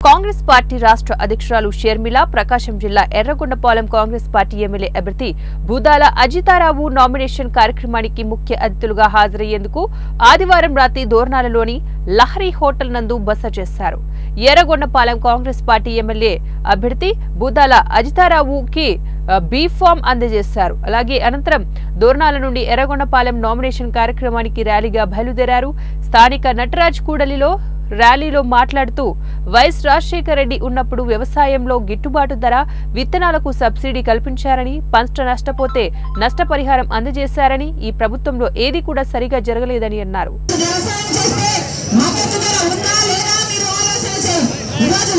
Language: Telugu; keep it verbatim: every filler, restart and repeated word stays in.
కాంగ్రెస్ పార్టీ రాష్ట్ర అధ్యక్షురాలు షర్మిల ప్రకాశం జిల్లా ఎర్రగొండపాలెం కాంగ్రెస్ పార్టీ ఎమ్మెల్యే అభ్యర్థి బూదాల అజితారావు నామినేషన్ కార్యక్రమానికి ముఖ్య అతిథులుగా హాజరయ్యేందుకు ఆదివారం రాత్రి దోర్నాలలోని లహరి హోటల్ నందు బస చేశారు. ఎర్రగొండపాలెం కాంగ్రెస్ పార్టీ ఎమ్మెల్యే అభ్యర్థి బూదాల అజితారావుకి బీ ఫామ్ అందజేశారు. అలాగే అనంతరం దోర్నాల నుండి ఎర్రగొండపాలెం నామినేషన్ కార్యక్రమానికి ర్యాలీగా బయలుదేరారు. స్థానిక నటరాజ్ కూడలిలో ర్యాలీలో మాట్లాడుతూ వైఎస్ రాజశేఖర రెడ్డి ఉన్నప్పుడు వ్యవసాయంలో గిట్టుబాటు ధర, విత్తనాలకు సబ్సిడీ కల్పించారని, పంట నష్టపోతే నష్టపరిహారం అందజేశారని, ఈ ప్రభుత్వంలో ఏది కూడా సరిగా జరగలేదని అన్నారు.